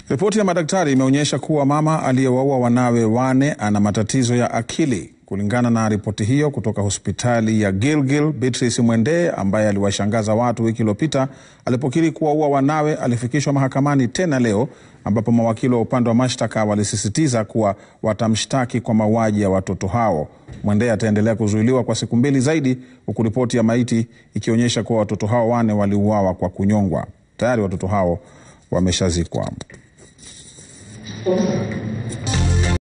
Ripoti ya madaktari imeonyesha kuwa mama aliyewaua wanawe wane ana matatizo ya akili. Kulingana na ripoti hiyo kutoka hospitali ya Gilgil, Beatrice Mwende ambaye aliwashangaza watu wiki iliyopita alipokiri kuwaua wanawe alifikishwa mahakamani tena leo, ambapo mawakili wa upande wa mashtaka walisisitiza kuwa watamshtaki kwa mauaji ya watoto hao. Mwende ataendelea kuzuiliwa kwa siku 2 zaidi, huku ripoti ya maiti ikionyesha kuwa watoto hao wane waliuawa kwa kunyongwa. Tayari watoto hao wameshazikwa.